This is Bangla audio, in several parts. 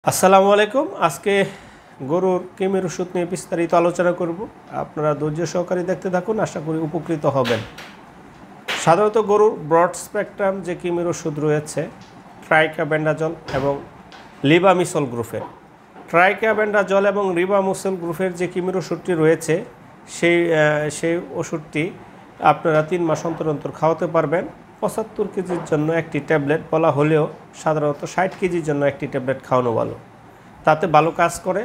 আসসালামু আলাইকুম। আজকে গরুর কৃমির ওষুধ নিয়ে বিস্তারিত আলোচনা করব। আপনারা ধৈর্য সহকারে দেখতে থাকুন, আশা করি উপকৃত হবেন। সাধারণত গরুর ব্রড স্পেকট্রাম যে কৃমির ওষুধ রয়েছে ট্রাইকাবেন্ডাজল এবং লিবামিসল গ্রুপের। ট্রাইকাবেন্ডাজল এবং লিবামিসল গ্রুপের যে কৃমির ওষুধটি রয়েছে সেই ওষুধটি আপনারা 3 মাস অন্তর অন্তর খাওয়াতে পারবেন। 75 কেজির জন্য একটি ট্যাবলেট বলা হলেও সাধারণত 60 কেজির জন্য একটি ট্যাবলেট খাওয়ানো ভালো, তাতে ভালো কাজ করে।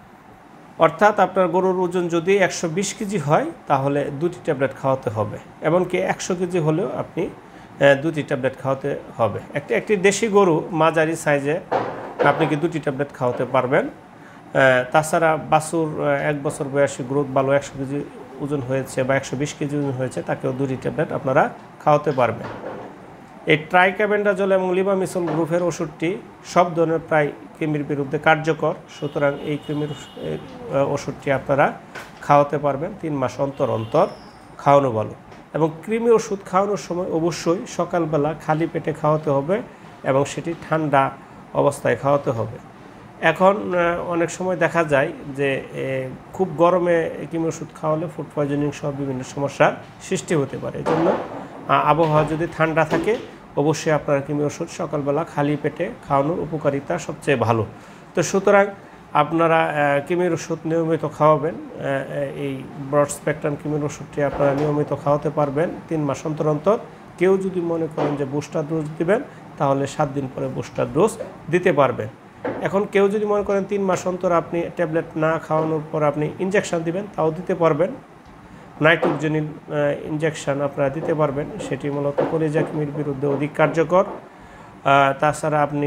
অর্থাৎ আপনার গরুর ওজন যদি 120 কেজি হয় তাহলে 2টি ট্যাবলেট খাওয়াতে হবে, এমনকি 100 কেজি হলেও আপনি 2টি ট্যাবলেট খাওয়াতে হবে। একটি দেশি গরু মাঝারি সাইজে আপনি কি 2টি ট্যাবলেট খাওয়াতে পারবেন। তাছাড়া বাছুর 1 বছর বয়সী গ্রোথ ভালো 100 কেজি ওজন হয়েছে বা 120 কেজি ওজন হয়েছে, তাকেও 2টি ট্যাবলেট আপনারা খাওয়াতে পারবেন। এই ট্রাইকাবেন্ডাজল এবং লিবামিসল গ্রুপের ওষুধটি সব ধরনের প্রায় কৃমির বিরুদ্ধে কার্যকর, সুতরাং এই কৃমির ওষুধটি আপনারা খাওয়াতে পারবেন 3 মাস অন্তর অন্তর খাওয়ানো ভালো। এবং কৃমি ওষুধ খাওয়ানোর সময় অবশ্যই সকালবেলা খালি পেটে খাওয়াতে হবে এবং সেটি ঠান্ডা অবস্থায় খাওয়াতে হবে। এখন অনেক সময় দেখা যায় যে খুব গরমে কৃমি ওষুধ খাওয়ালে ফুড পয়জনিং সহ বিভিন্ন সমস্যার সৃষ্টি হতে পারে। এই জন্য আবহাওয়া যদি ঠান্ডা থাকে অবশ্যই আপনারা কৃমি ওষুধ সকালবেলা খালি পেটে খাওয়ানোর উপকারিতা সবচেয়ে ভালো। তো সুতরাং আপনারা কৃমির ওষুধ নিয়মিত খাওয়াবেন। এই ব্রড স্পেকট্রাম কৃমির ওষুধটি আপনারা নিয়মিত খাওয়াতে পারবেন 3 মাস অন্তর অন্তর। কেউ যদি মনে করেন যে বুস্টার ডোজ দিবেন তাহলে 7 দিন পরে বুস্টার ডোজ দিতে পারবেন। এখন কেউ যদি মনে করেন 3 মাস অন্তর আপনি ট্যাবলেট না খাওয়ানোর পর আপনি ইনজেকশন দিবেন, তাও দিতে পারবেন। নাইট্রোজেনিন ইনজেকশন আপনারা দিতে পারবেন, সেটি মূলত কলিজা কৃমির বিরুদ্ধে অধিক কার্যকর। তাছাড়া আপনি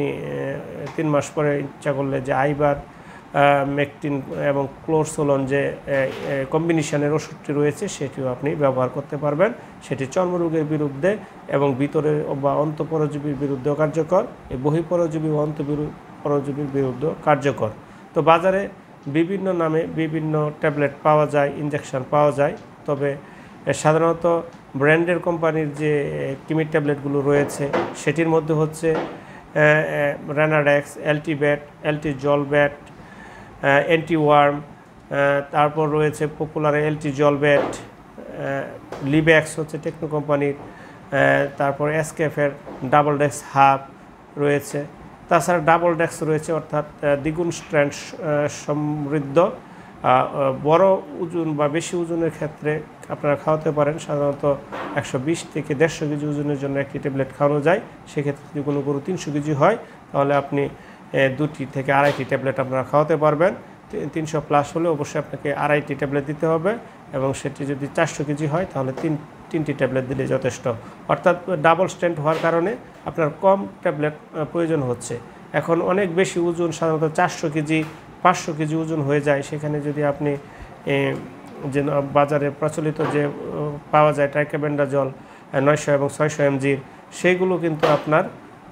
3 মাস পরে ইচ্ছা করলে যে আইবার মেকটিন এবং ক্লোরসোলন যে কম্বিনেশনের ওষুধটি রয়েছে সেটিও আপনি ব্যবহার করতে পারবেন। সেটি চর্মরোগের বিরুদ্ধে এবং ভিতরে বা অন্তঃপরজীবীর বিরুদ্ধেও কার্যকর, এই বহিঃপরজীবী ও অন্তঃপরজীবীর বিরুদ্ধেও কার্যকর। তো বাজারে বিভিন্ন নামে বিভিন্ন ট্যাবলেট পাওয়া যায়, ইনজেকশন পাওয়া যায়, তবে সাধারণত ব্র্যান্ডের কোম্পানির যে কৃমির ট্যাবলেটগুলো রয়েছে সেটির মধ্যে হচ্ছে রেনাডেক্স, অ্যালটিব্যাট, অ্যালটিজলব্যাট, অ্যান্টিওয়ার্ম, তারপর রয়েছে পপুলার অ্যালটিজলব্যাট, লিব্যাক্স হচ্ছে টেকনো কোম্পানির, তারপর এসকেফের ডাবল ডেক্স হাফ রয়েছে। তাছাড়া ডাবল ডেক্স রয়েছে, অর্থাৎ দ্বিগুণ স্ট্র্যান্ড সমৃদ্ধ বড় ওজন বা বেশি ওজনের ক্ষেত্রে আপনারা খাওয়াতে পারেন। সাধারণত 120 থেকে 150 কেজি ওজনের জন্য একটি ট্যাবলেট খাওয়ানো যায়। সেক্ষেত্রে যদি কোনো গরু 300 কেজি হয় তাহলে আপনি 2টি থেকে 2.5টি ট্যাবলেট আপনারা খাওয়াতে পারবেন। 300 প্লাস হলে অবশ্যই আপনাকে 2.5টি ট্যাবলেট দিতে হবে এবং সেটি যদি 400 কেজি হয় তাহলে 3টি ট্যাবলেট দিলে যথেষ্ট। অর্থাৎ ডাবল স্ট্রেন্থ হওয়ার কারণে আপনার কম ট্যাবলেট প্রয়োজন হচ্ছে। এখন অনেক বেশি ওজন, সাধারণত 400 কেজি 500 কেজি ওজন হয়ে যায়, সেখানে যদি আপনি যে বাজারে প্রচলিত যে পাওয়া যায় ট্রাইকাবেন্ডাজল 900 এবং 600 mgর, সেইগুলো কিন্তু আপনার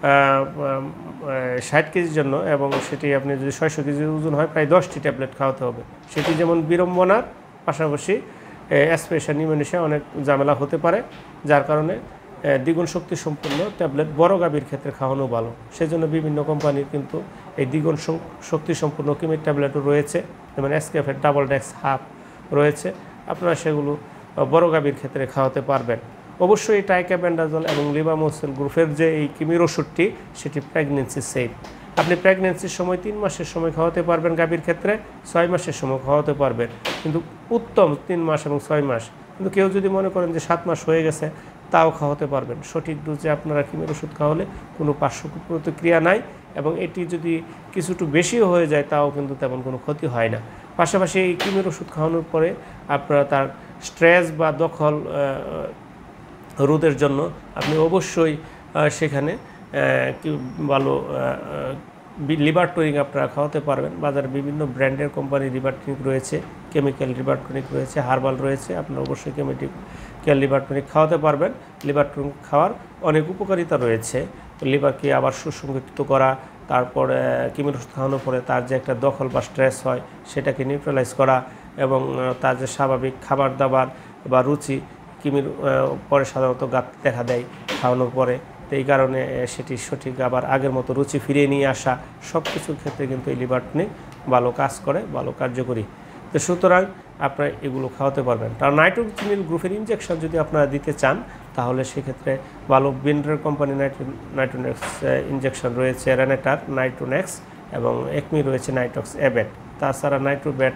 60 কেজির জন্য, এবং সেটি আপনি যদি 600 কেজি ওজন হয় প্রায় 10টি ট্যাবলেট খাওয়াতে হবে। সেটি যেমন বিড়ম্বনার পাশাপাশি অ্যাসপিরেশন নিউমোনিয়া অনেক ঝামেলা হতে পারে, যার কারণে দ্বিগুণ শক্তি সম্পন্ন ট্যাবলেট বড় গাভীর ক্ষেত্রে খাওয়ানো ভালো। সেজন্য বিভিন্ন কোম্পানির কিন্তু এই দ্বিগুণ শক্তি সম্পন্ন কৃমির ট্যাবলেটও রয়েছে, যেমন এসকেফের ডাবল ডেক্স হাফ রয়েছে, আপনারা সেগুলো বড় গাভীর ক্ষেত্রে খাওয়াতে পারবেন। অবশ্যই এই ট্রাইকাবেন্ডাজল এবং লিবামিসল গ্রুপের যে এই কৃমির ওষুধটি সেটি প্রেগনেন্সি সেফ। আপনি প্রেগনেন্সির সময় 3 মাসের সময় খাওয়াতে পারবেন, গাভীর ক্ষেত্রে 6 মাসের সময় খাওয়াতে পারবেন, কিন্তু উত্তম 3 মাস এবং 6 মাস। কিন্তু কেউ যদি মনে করেন যে 7 মাস হয়ে গেছে তাও খাওয়াতে পারবেন। সঠিক ডোজে আপনারা কৃমির ওষুধ খাওয়ালে কোনো পার্শ্ব প্রতিক্রিয়া নাই, এবং এটি যদি কিছুটু বেশিও হয়ে যায় তাও কিন্তু তেমন কোনো ক্ষতি হয় না। পাশাপাশি এই কৃমির ওষুধ খাওয়ানোর পরে আপনারা তার স্ট্রেস বা দখল রোধের জন্য আপনি অবশ্যই সেখানে ভালো লিভার টনিক আপনারা খাওয়াতে পারবেন। বাজারে বিভিন্ন ব্র্যান্ডের কোম্পানির লিভার টনিক রয়েছে, কেমিক্যাল লিভার টনিক রয়েছে, হার্বাল রয়েছে, আপনারা অবশ্যই কেমিক্যাল লিভার টনিক খাওয়াতে পারবেন। লিভার টনিক খাওয়ার অনেক উপকারিতা রয়েছে। লিভারকে আবার সুসংগঠিত করা, তারপর কৃমির ওষুধ খাওয়ানোর পরে তার যে একটা দখল বা স্ট্রেস হয় সেটাকে নিউট্রালাইজ করা, এবং তার যে স্বাভাবিক খাবার দাবার বা রুচি কৃমির পরে সাধারণত গাঁত দেখা দেয় খাওয়ানোর পরে, তো এই কারণে সেটি সঠিক আবার আগের মতো রুচি ফিরিয়ে নিয়ে আসা সব কিছুর ক্ষেত্রে কিন্তু এই লিভার টনিক ভালো কাজ করে, ভালো কার্যকরী। তো সুতরাং আপনারা এগুলো খাওয়াতে পারবেন। তার নাইট্রোজিনিল গ্রুপের ইনজেকশন যদি আপনারা দিতে চান তাহলে সেক্ষেত্রে ভালো ব্র্যান্ডের কোম্পানি নাইট্রোনেক্স ইনজেকশন রয়েছে, রেনেটার নাইট্রোনেক্স, এবং একমি রয়েছে নাইট্রক্স অ্যাবেট। তাছাড়া নাইট্রোব্যাট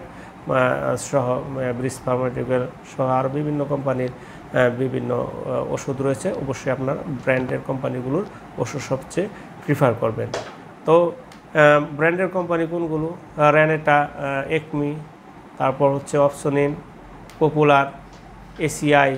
সহ ব্রিজ ফার্মাটিক্যাল সহ আরও বিভিন্ন কোম্পানির বিভিন্ন ওষুধ রয়েছে। অবশ্যই আপনার ব্র্যান্ডের কোম্পানিগুলোর ওষুধ সবচেয়ে প্রিফার করবেন। তো ব্র্যান্ডের কোম্পানি কোনগুলো? রেনেটা, একমি, তারপর হচ্ছে অপসোনিন, পপুলার, এসিআই,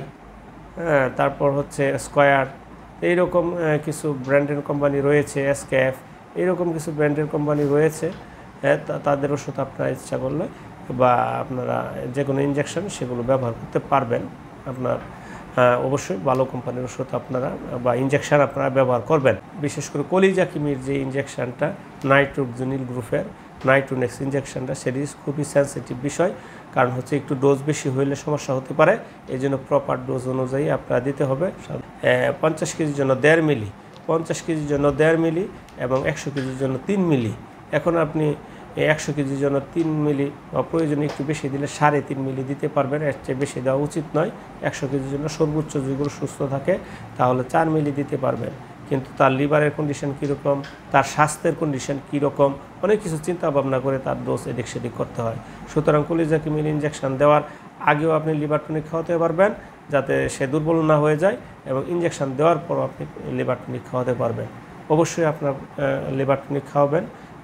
তারপর হচ্ছে স্কয়ার, এইরকম কিছু ব্র্যান্ডের কোম্পানি রয়েছে, এসকেএফ, এইরকম কিছু ব্র্যান্ডের কোম্পানি রয়েছে। তাদের ওষুধ আপনারা ইচ্ছা করলে বা আপনারা যে কোনো ইনজেকশন সেগুলো ব্যবহার করতে পারবেন। আপনার অবশ্যই ভালো কোম্পানির ওষুধ আপনারা বা ইনজেকশন আপনারা ব্যবহার করবেন। বিশেষ করে কলিজা কিমির যে ইনজেকশনটা নাইট্রোজিনিল গ্রুপের নাইট্রোনেক্স ইনজেকশনটা, সেটি খুবই সেন্সিটিভ বিষয়, কারণ হচ্ছে একটু ডোজ বেশি হইলে সমস্যা হতে পারে। এই জন্য প্রপার ডোজ অনুযায়ী আপনারা দিতে হবে। 50 কেজির জন্য 1.5 মিলি, 50 কেজির জন্য 1.5 মিলি এবং 100 কেজির জন্য 3 মিলি। এখন আপনি 100 কেজির জন্য 3 মিলি বা প্রয়োজনে একটু বেশি দিলে 3.5 মিলি দিতে পারবেন, এর চেয়ে বেশি দেওয়া উচিত নয়। 100 কেজির জন্য সর্বোচ্চ যেগুলো সুস্থ থাকে তাহলে 4 মিলি দিতে পারবেন। কিন্তু তার লিভারের কন্ডিশন কীরকম, তার স্বাস্থ্যের কন্ডিশন কীরকম, অনেক কিছু চিন্তা ভাবনা করে তার ডোজ এদিক সেদিক করতে হয়। সুতরাং কলিজা কিমির ইনজেকশন দেওয়ার আগেও আপনি লিভার টনিক খাওয়াতে পারবেন যাতে সে দুর্বল না হয়ে যায়, এবং ইনজেকশন দেওয়ার পরও আপনি লিভার টনিক খাওয়াতে পারবেন। অবশ্যই আপনার লিভার টনিক খাওয়াবেন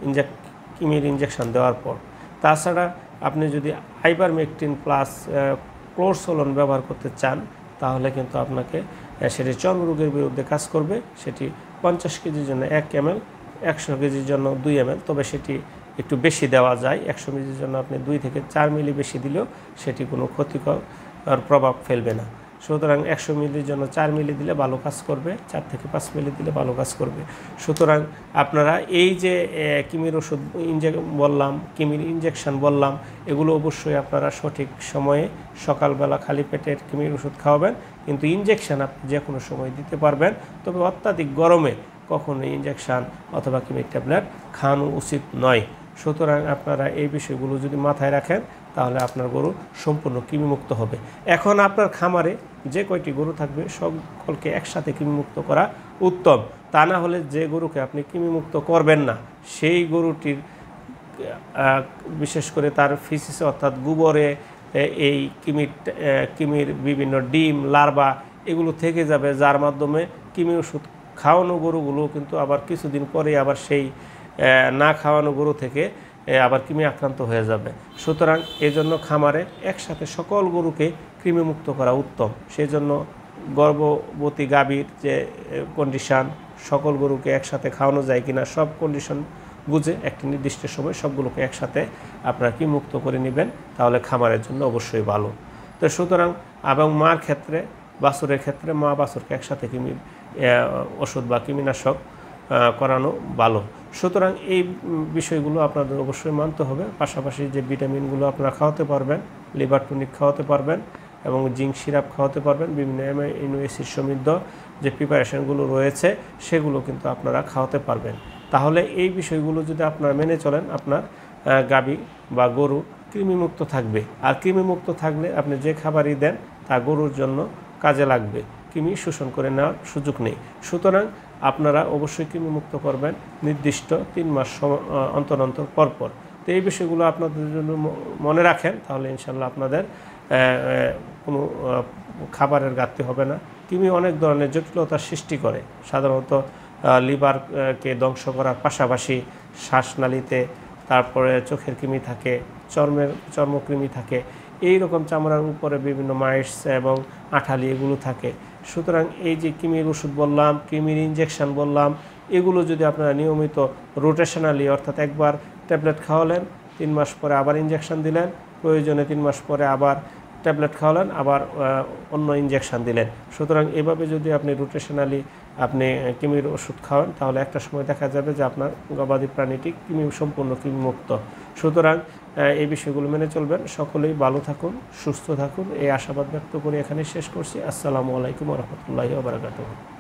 কিমির ইনজেকশন দেওয়ার পর। তাছাড়া আপনি যদি আইভারমেকটিন প্লাস ক্লোরসোলন ব্যবহার করতে চান তাহলে কিন্তু আপনাকে সেটি চর্মরোগের বিরুদ্ধে কাজ করবে। সেটি 50 কেজির জন্য 1 ml, 100 কেজির জন্য 2 ml, তবে সেটি একটু বেশি দেওয়া যায়। 100 কেজির জন্য আপনি 2 থেকে 4 মিলি বেশি দিলেও সেটি কোনো ক্ষতিকর প্রভাব ফেলবে না। সুতরাং 100 মিলির জন্য 4 মিলি দিলে ভালো কাজ করবে, 4 থেকে 5 মিলি দিলে ভালো কাজ করবে। সুতরাং আপনারা এই যে কিমির ওষুধ বললাম, কিমির ইনজেকশন বললাম, এগুলো অবশ্যই আপনারা সঠিক সময়ে সকালবেলা খালি পেটের কিমির ওষুধ খাওয়াবেন। কিন্তু ইনজেকশন আপনি যে কোনো সময় দিতে পারবেন, তবে অত্যাধিক গরমে কখনো ইনজেকশন অথবা কিমির ট্যাবলেট খাওয়ানো উচিত নয়। সুতরাং আপনারা এই বিষয়গুলো যদি মাথায় রাখেন তাহলে আপনার গরু সম্পূর্ণ কৃমিমুক্ত হবে। এখন আপনার খামারে যে কয়টি গরু থাকবে সকলকে একসাথে কৃমিমুক্ত করা উত্তম। তা না হলে যে গরুকে আপনি কৃমিমুক্ত করবেন না সেই গরুটির বিশেষ করে তার ফিসিসে অর্থাৎ গোবরে এই কৃমির বিভিন্ন ডিম, লার্ভা এগুলো থেকে যাবে, যার মাধ্যমে কৃমি ওষুধ খাওয়ানো গরুগুলো কিন্তু আবার কিছুদিন পরে আবার সেই না খাওয়ানো গরু থেকে আবার কৃমি আক্রান্ত হয়ে যাবে। সুতরাং এজন্য খামারে একসাথে সকল গরুকে কৃমিমুক্ত করা উত্তম। সেই জন্য গর্ভবতী গাভীর যে কন্ডিশান, সকল গরুকে একসাথে খাওয়ানো যায় কিনা সব কন্ডিশন বুঝে একটি নির্দিষ্ট সময় সবগুলোকে একসাথে আপনারা কৃমিমুক্ত করে নেবেন, তাহলে খামারের জন্য অবশ্যই ভালো। তো সুতরাং এবং মার ক্ষেত্রে, বাছুরের ক্ষেত্রে মা বাছুরকে একসাথে কৃমির ওষুধ বা কৃমিনাশক করানো ভালো। সুতরাং এই বিষয়গুলো আপনাদের অবশ্যই মানতে হবে। পাশাপাশি যে ভিটামিনগুলো আপনারা খাওয়াতে পারবেন, লিভার টনিক খাওয়াতে পারবেন এবং জিঙ্ক সিরাপ খাওয়াতে পারবেন, বিভিন্ন অ্যামিনো অ্যাসিড সমৃদ্ধ যে প্রিপারেশনগুলো রয়েছে সেগুলো কিন্তু আপনারা খাওয়াতে পারবেন। তাহলে এই বিষয়গুলো যদি আপনারা মেনে চলেন আপনার গাভী বা গরু কৃমিমুক্ত থাকবে। আর কৃমিমুক্ত থাকলে আপনি যে খাবারই দেন তা গরুর জন্য কাজে লাগবে, কৃমি শোষণ করে নেওয়ার সুযোগ নেই। সুতরাং আপনারা অবশ্যই কৃমিমুক্ত করবেন নির্দিষ্ট 3 মাস অন্তর অন্তর পরপর। তো এই বিষয়গুলো আপনাদের জন্য মনে রাখেন, তাহলে ইনশাল্লাহ আপনাদের কোনো খাবারের ঘাটতি হবে না। কৃমি অনেক ধরনের জটিলতার সৃষ্টি করে, সাধারণত লিভারকে ধ্বংস করার পাশাপাশি শ্বাসনালীতে, তারপরে চোখের কৃমি থাকে, চর্মকৃমি থাকে, এই রকম চামড়ার উপরে বিভিন্ন মাইটস এবং আঠালি এগুলো থাকে। সুতরাং এই যে কৃমির ওষুধ বললাম, কৃমির ইনজেকশন বললাম, এগুলো যদি আপনারা নিয়মিত রোটেশনালি অর্থাৎ একবার ট্যাবলেট খাওয়ালেন, 3 মাস পরে আবার ইনজেকশন দিলেন, প্রয়োজনে 3 মাস পরে আবার ট্যাবলেট খাওয়ালেন, আবার অন্য ইনজেকশন দিলেন। সুতরাং এভাবে যদি আপনি রোটেশনালি আপনি কৃমির ওষুধ খাওয়ান তাহলে একটা সময় দেখা যাবে যে আপনার গবাদি প্রাণীটি সম্পূর্ণ কৃমিমুক্ত। সুতরাং এই বিষয়গুলো মেনে চলবেন। সকলেই ভালো থাকুন, সুস্থ থাকুন, এই আশাবাদ ব্যক্ত করে এখানে শেষ করছি। আসসালামু আলাইকুম ওয়া রাহমাতুল্লাহি ওয়া বারাকাতুহু।